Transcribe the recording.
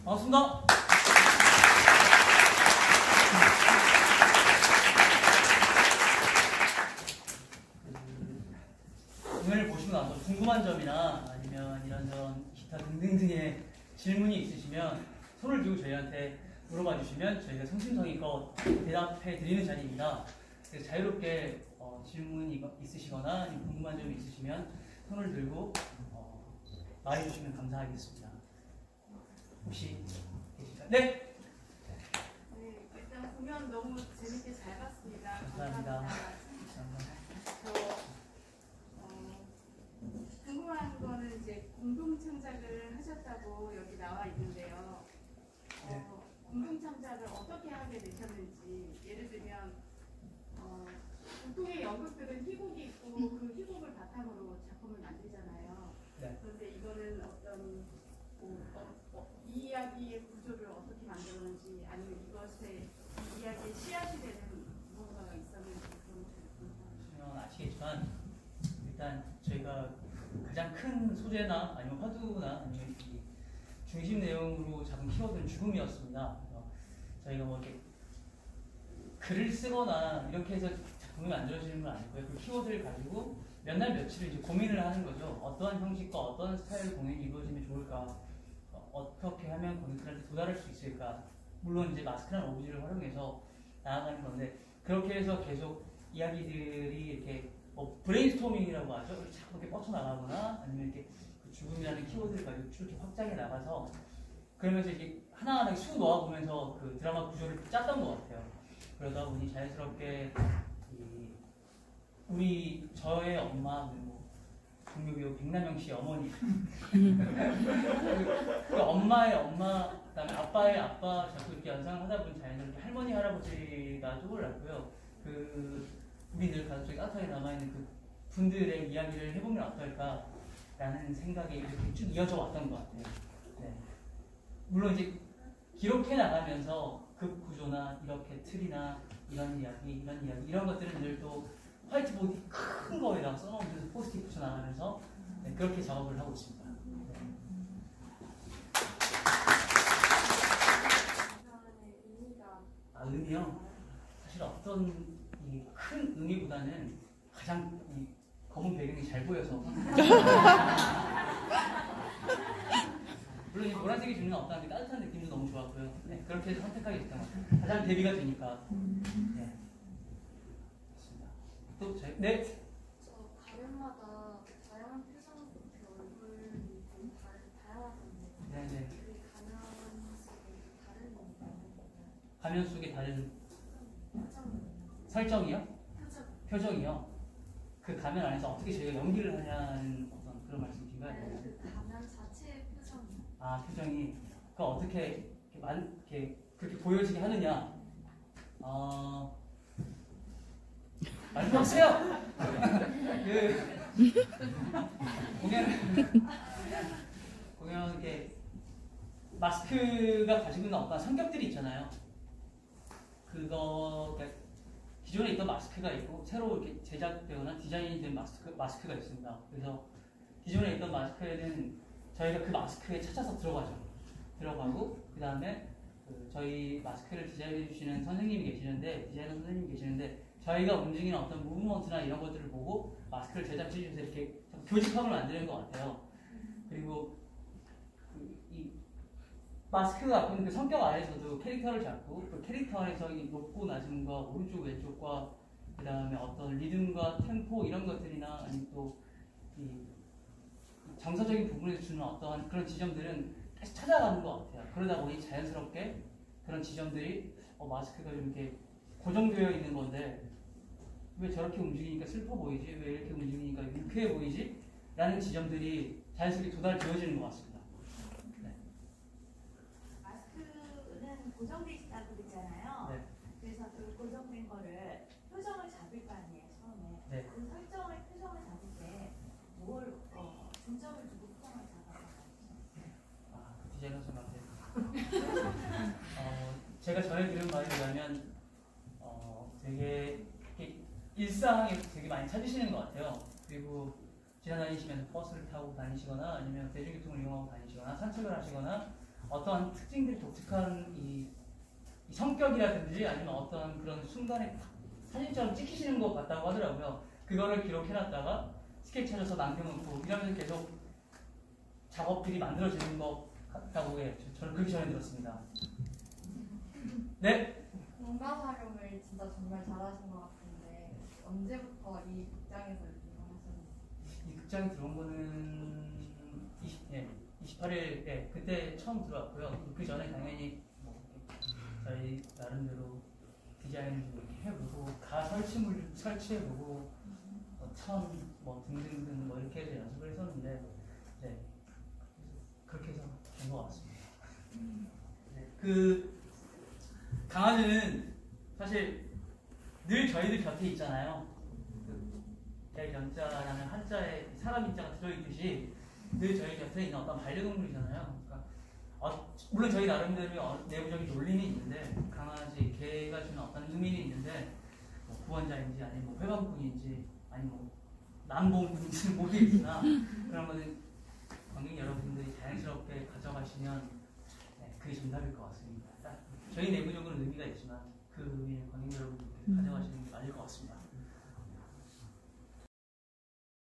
반갑습니다. 오늘 보시고 나서 궁금한 점이나 아니면 이런저런 기타 등등등의 질문이 있으시면 손을 들고 저희한테 물어봐 주시면 저희가 성심성의껏 대답해 드리는 자리입니다. 그래서 자유롭게 질문이 있으시거나 아니면 궁금한 점이 있으시면 손을 들고 말해 주시면 감사하겠습니다. 혹시 계실까요? 네! 네, 일단 공연 너무 재밌게 잘 봤습니다. 감사합니다. 궁금한 거는 이제 공동 창작을 하셨다고 여기 나와 있는데요. 공동 창작을 어떻게 하게 되셨는지, 예를 들면 보통의 연극들은 희곡이 있고 그 희곡을 바탕으로 작품을 만들잖아요. 네. 그런데 이거는 어떤 이 이야기의 구조를 어떻게 만들었는지, 아니면 이것에 이 이야기의 씨앗이 되는 무언가가 있었는지 그런 보시면 아시겠지만 일단 저희가 가장 큰 소재나 아니면 화두나 아니면 이 중심 내용으로 잡은 키워드는 죽음이었습니다. 그래서 저희가 뭐 이렇게 글을 쓰거나 이렇게 해서 작품이 만들어지는 건 아니고요. 그 키워드를 가지고 몇 날 며칠을 이제 고민을 하는 거죠. 어떠한 형식과 어떤 스타일 공연이 이루어지면 좋을까? 어떻게 하면 고객들한테 도달할 수 있을까? 물론 이제 마스크란 오브지를 활용해서 나아가는 건데, 그렇게 해서 계속 이야기들이 이렇게 브레인스토밍이라고 하죠. 이렇게 자꾸 이렇게 뻗쳐나가거나 아니면 이렇게 그 죽음이라는 키워드를 가지고 쭉 이렇게 확장해 나가서 그러면서 이렇게 하나하나 쑥 놓아보면서 그 드라마 구조를 짰던 것 같아요. 그러다 보니 자연스럽게 저의 엄마, 동료 배우 백남영 씨 어머니, 그 엄마의 엄마, 그다음에 아빠의 아빠 자꾸 이렇게 연상을 하다 보니 자연스럽게 할머니 할아버지가 떠올랐고요. 우리 늘 가족적이 따뜻하게 남아있는 그 분들의 이야기를 해보면 어떨까라는 생각이 이렇게 쭉 이어져 왔던 것 같아요. 네. 물론 이제 기록해 나가면서 그 구조나 이렇게 틀이나 이런 이야기 이런 것들은 늘 또 화이트보드 큰 거에다가 써놓으면서 포스트잇 붙여 나가면서 네, 그렇게 작업을 하고 있습니다. 네. 의미요? 사실 어떤 큰 의미보다는 가장 검은 배경이 잘 보여서 물론 이 노란색의 종류는 없다는 게 따뜻한 느낌도 너무 좋았고요. 네, 그렇게 해서 선택하게 됐던 것 같아요. 가장 대비가 되니까. 네. 좋습니다. 또 네. 저 가면마다 다양한 표정, 얼굴이 좀 다양하던데. 네네. 그 가면 속에 다른 가면 속에 다른 표정. 설정이요? 표정. 표정이요? 그 가면 안에서 어떻게 저희가 연기를 하냐는 어떤 그런 말씀이신가요? 그 가면 자체의 표정. 아, 표정이 그 어떻게 이렇게 그렇게 보여지게 하느냐? 말씀하세요. 공연 이렇게 마스크가 가지고 있는 어떤 성격들이 있잖아요. 그러니까 기존에 있던 마스크가 있고 새로 이렇게 제작되거나 디자인이 된 마스크가 있습니다. 그래서 기존에 있던 마스크에는 저희가 그 마스크에 찾아서 들어가고 그 다음에 저희 마스크를 디자인해 주시는 디자이너 선생님이 계시는데 저희가 움직이는 어떤 무브먼트나 이런 것들을 보고 마스크를 제작해 주셔서 이렇게 교집합을 만드는 것 같아요. 그리고 이 마스크가 갖고 있는 그 성격 안에서도 캐릭터를 잡고 그 캐릭터 안에서 이 높고 낮음과 오른쪽 왼쪽과 그 다음에 어떤 리듬과 템포 이런 것들이나 아니면 또 이 정서적인 부분에서 주는 어떠한 그런 지점들은 계속 찾아가는 것 같아요. 그러다 보니 자연스럽게 그런 지점들이 마스크가 좀 이렇게 고정되어 있는 건데 왜 저렇게 움직이니까 슬퍼 보이지? 왜 이렇게 움직이니까 유쾌해 보이지? 라는 지점들이 자연스럽게 도달되어지는 것 같습니다. 네. 마스크는 고정돼 있다고 그랬잖아요. 네. 그래서 그 고정된 거를 표정을 잡을 거 아니에요, 처음에. 네. 그 표정을 잡을 때 뭘 중점을 두고 표정을 잡아요? 디자이너 같아요. 제가 전에 들은 말에 의하면 되게 일상에 되게 많이 찾으시는 것 같아요. 그리고 지나다니시면서 버스를 타고 다니시거나 아니면 대중교통을 이용하고 다니시거나 산책을 하시거나 어떤 특징들이 독특한 이 성격이라든지 아니면 어떤 그런 순간에 사진처럼 찍히시는 것 같다고 하더라고요. 그거를 기록해놨다가 스케치하셔서 남겨놓고 이러면서 계속 작업들이 만들어지는 것 같다고 해요. 저는 그렇게 전해 들었습니다. 네? 공간 활용을 진짜 정말 잘하신 것 같은데 언제부터 이 극장에서 이용하셨나요? 이 극장에 들어온 거는 28일 그때 처음 들어왔고요. 그 전에 당연히 뭐 저희 나름대로 디자인 좀 이렇게 해보고 가 설치물 설치해보고 천 뭐 등등등 뭐 이렇게 해서 연습을 했었는데 네. 그렇게 해서 된 것 같습니다. 네. 그 강아지는 사실 늘 저희들 곁에 있잖아요. 그 대연자라는 한자에 사람 인자가 들어있듯이 늘 저희 곁에 있는 어떤 반려동물이잖아요. 그러니까 물론 저희 나름대로 내부적인 논리는 있는데 강아지, 개가 주는 어떤 의미는 있는데 뭐 구원자인지 아니면 뭐 회방꾼인지 아니면 뭐 남봉꾼인지는 모르겠으나 그런 거는 관객 여러분들이 자연스럽게 가져가시면 네, 그게 정답일 것 같습니다. 저희 내부적으로는 의미가 있지만 그 의미를 관객 여러분들이 가져가시는 게 맞을 것 같습니다.